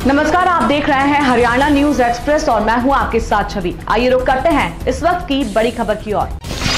नमस्कार, आप देख रहे हैं हरियाणा न्यूज एक्सप्रेस और मैं हूं आपके साथ छवि। आइए रुक करते हैं इस वक्त की बड़ी खबर की ओर।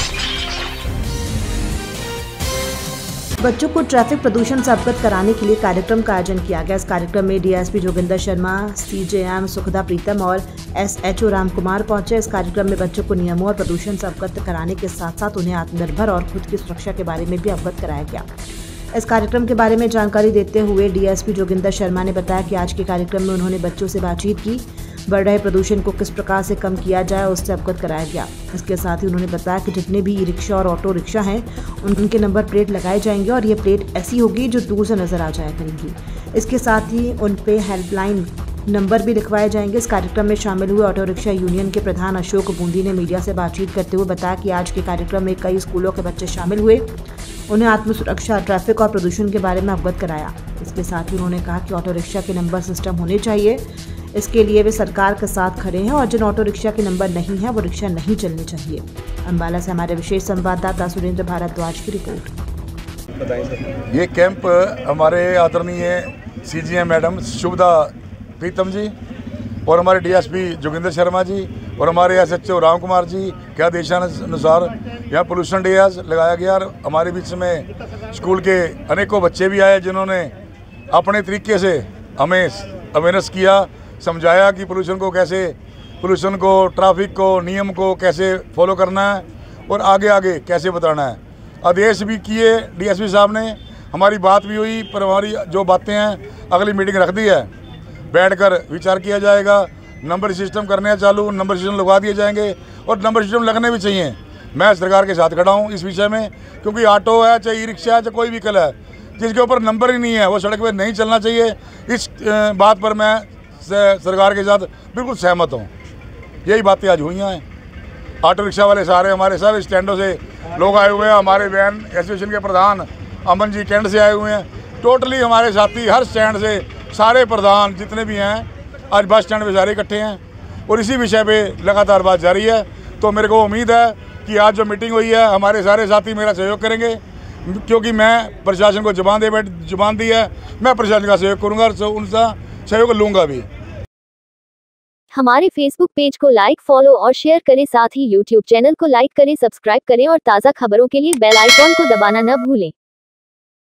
बच्चों को ट्रैफिक प्रदूषण से अवगत कराने के लिए कार्यक्रम का आयोजन किया गया। इस कार्यक्रम में डीएसपी जोगिंदर शर्मा, सीजेएम सुखदा प्रीतम और एसएचओ राम कुमार पहुंचे। इस कार्यक्रम में बच्चों को नियमों और प्रदूषण से अवगत कराने के साथ साथ उन्हें आत्मनिर्भर और खुद की सुरक्षा के बारे में भी अवगत कराया गया। इस कार्यक्रम के बारे में जानकारी देते हुए डीएसपी जोगिंदर शर्मा ने बताया कि आज के कार्यक्रम में उन्होंने बच्चों से बातचीत की, बढ़ रहे प्रदूषण को किस प्रकार से कम किया जाए उससे अवगत कराया गया। इसके साथ ही उन्होंने बताया कि जितने भी ई रिक्शा और ऑटो रिक्शा हैं उनके नंबर प्लेट लगाए जाएंगे और ये प्लेट ऐसी होगी जो दूर से नजर आ जाया करेंगी। इसके साथ ही उन पे हेल्पलाइन नंबर भी लिखवाए जाएंगे। इस कार्यक्रम में शामिल हुए ऑटो रिक्शा यूनियन के प्रधान अशोक बूंदी ने मीडिया से बातचीत करते हुए बताया कि आज के कार्यक्रम में कई स्कूलों के बच्चे शामिल हुए, उन्हें आत्म सुरक्षा, ट्रैफिक और प्रदूषण के बारे में अवगत कराया। इसके साथ ही उन्होंने कहा कि ऑटो रिक्शा के नंबर सिस्टम होने चाहिए, इसके लिए वे सरकार के साथ खड़े हैं और जिन ऑटो रिक्शा के नंबर नहीं है वो रिक्शा नहीं चलने चाहिए। अम्बाला से हमारे विशेष संवाददाता सुरेंद्र भारद्वाज की रिपोर्ट। ये कैंप हमारे आदरणीय सीजीएम मैडम सुखदा प्रीतम जी और हमारे डीएसपी जोगिंदर शर्मा जी और हमारे एसएचओ राम कुमार जी के आदेशानुसार यहाँ पोल्यूशन डे आज लगाया गया। और हमारे बीच में स्कूल के अनेकों बच्चे भी आए जिन्होंने अपने तरीके से हमें अवेयरनेस किया, समझाया कि पोल्यूशन को, ट्रैफिक को, नियम को कैसे फॉलो करना है और आगे आगे कैसे बताना है। आदेश भी किए डीएसपी साहब ने, हमारी बात भी हुई, पर हमारी जो बातें हैं अगली मीटिंग रख दी है, बैठकर विचार किया जाएगा। नंबर सिस्टम करने चालू, नंबर सिस्टम लगवा दिए जाएंगे और नंबर सिस्टम लगने भी चाहिए। मैं सरकार के साथ खड़ा हूँ इस विषय में, क्योंकि ऑटो है, चाहे ई रिक्शा है, चाहे कोई व्हीकल है, जिसके ऊपर नंबर ही नहीं है वो सड़क पर नहीं चलना चाहिए। इस बात पर मैं सरकार के साथ बिल्कुल सहमत हूँ। यही बातें आज हुई हैं। ऑटो रिक्शा वाले सारे हमारे सब स्टैंडों से लोग आए हुए हैं। हमारे वैन एसोसिएशन के प्रधान अमन जी कैंट से आए हुए हैं। टोटली हमारे साथी हर स्टैंड से सारे प्रधान जितने भी हैं आज बस स्टैंड पे सारे इकट्ठे हैं और इसी विषय पे लगातार बात जारी है। तो मेरे को उम्मीद है कि आज जो मीटिंग हुई है हमारे सारे साथी मेरा सहयोग करेंगे, क्योंकि मैं प्रशासन को जुबान दी है, मैं प्रशासन का सहयोग करूँगा और उनका सहयोग लूँगा भी। हमारे फेसबुक पेज को लाइक, फॉलो और शेयर करें, साथ ही यूट्यूब चैनल को लाइक करें, सब्सक्राइब करें और ताज़ा खबरों के लिए बेल आइकॉन को दबाना न भूलें।